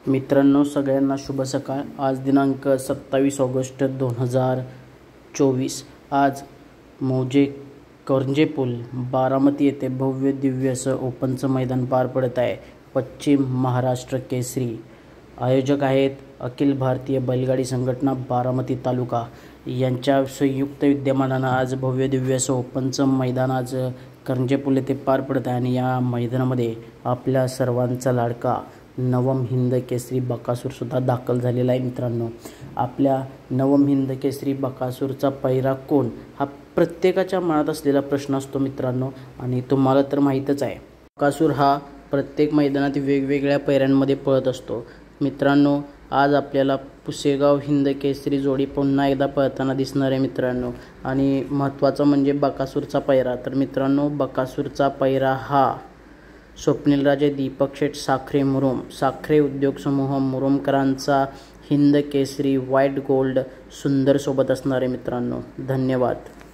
मित्रांनो, सगळ्यांना शुभ सकाळ। आज दिनांक 27 ऑगस्ट 2024। आज मौजे करंजेपूल बारामती येथे भव्य दिव्य असं ओपनचं मैदान पार पडत आहे। पश्चिम महाराष्ट्र केसरी आयोजक आहेत अखिल भारतीय बैलगाडी संघटना बारामती तालुका यांच्या संयुक्त विद्यमानानं आज भव्य दिव्य असं ओपनचं मैदान आज करंजेपूल येथे पार पडत आहे। आणि या मैदानामध्ये आपल्या सर्वांचा लाडका नवम हिंद केसरी बकासूरसुद्धा दाखल झालेला आहे। मित्रांनो, आपल्या नवम हिंद केसरी बकासूरचा पैरा कोण हा प्रत्येकाच्या मनात असलेला प्रश्न असतो मित्रांनो, आणि तुम्हाला तर माहीतच आहे बकासूर हा प्रत्येक मैदानात वेगवेगळ्या पैऱ्यांमध्ये पळत असतो। मित्रांनो, आज आपल्याला पुसेगाव हिंद केसरी जोडी पुन्हा एकदा पळताना दिसणार आहे मित्रांनो। आणि महत्त्वाचं म्हणजे बकासूरचा पैरा। तर मित्रांनो, बकासूरचा पैरा हा स्वप्नीलराजे दीपक शेठ साखरे मुरुम साखरे उद्योग समूह मुरुमकरांचा हिंद केसरी व्हाईट गोल्ड सुंदर सोबत असणार आहे मित्रांनो। धन्यवाद।